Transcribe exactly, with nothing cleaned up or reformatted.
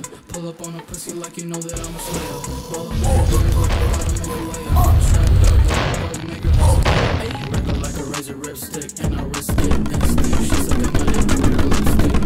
Pull up on a pussy like you know that I'm a slayer. Ball up, make it work, gotta make a layup. Strapped up, go, make it disappear. Ayy, wrap it like a razor lipstick, and I risk it. Instinct, she sucking my dick, with her lipstick.